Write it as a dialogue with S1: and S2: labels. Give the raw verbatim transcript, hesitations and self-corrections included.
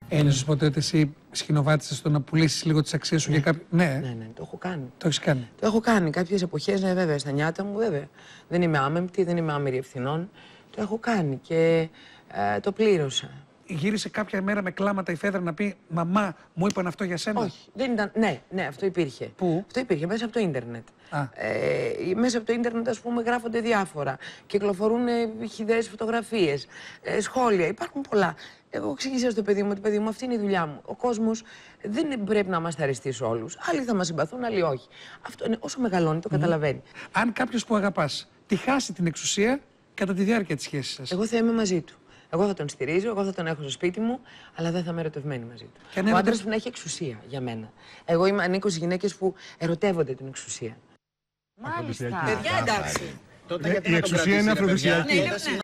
S1: Ένιωσες ποτέ ότι εσύ σκηνοβάτησες στο να πουλήσεις λίγο τις αξίες σου
S2: Ναι.
S1: για κάποιο. Ναι,
S2: Ναι, ναι, το έχω κάνει.
S1: το έχεις κάνει.
S2: Το έχω κάνει κάποιες εποχές, ναι, βέβαια, στα νιάτα μου, βέβαια. Δεν είμαι άμεμπτη, δεν είμαι άμερη ευθυνών. Το έχω κάνει και ε, το πλήρωσα.
S1: Γύρισε κάποια μέρα με κλάματα η Φέδρα να πει «Μαμά, μου είπαν αυτό για σένα».
S2: Όχι, δεν ήταν. Ναι, ναι, αυτό υπήρχε.
S1: Πού?
S2: Αυτό υπήρχε μέσα από το ίντερνετ.
S1: Α.
S2: Ε, μέσα από το ίντερνετ, ας πούμε, γράφονται διάφορα. Κυκλοφορούν ε, χυδαίες φωτογραφίες, ε, σχόλια. Υπάρχουν πολλά. Εγώ εξήγησα στο παιδί μου ότι παιδί μου, αυτή είναι η δουλειά μου. Ο κόσμος δεν πρέπει να μας αρεστεί όλους. Άλλοι θα μας συμπαθούν, άλλοι όχι. Αυτό είναι, όσο μεγαλώνει, το καταλαβαίνει.
S1: Αν κάποιος που αγαπάς τη χάσει την εξουσία κατά τη διάρκεια της σχέσης σας.
S2: Εγώ θα είμαι μαζί του. Εγώ θα τον στηρίζω, εγώ θα τον έχω στο σπίτι μου, αλλά δεν θα είμαι ερωτευμένη μαζί του.
S1: Και
S2: Ο
S1: ναι,
S2: άντρας
S1: δεν-
S2: που να έχει εξουσία για μένα. Εγώ είμαι ανήκω στις γυναίκες που ερωτεύονται την εξουσία.
S3: Μάλιστα.
S2: Παιδιά, εντάξει.
S4: Η εξουσία είναι αφροδισιακή.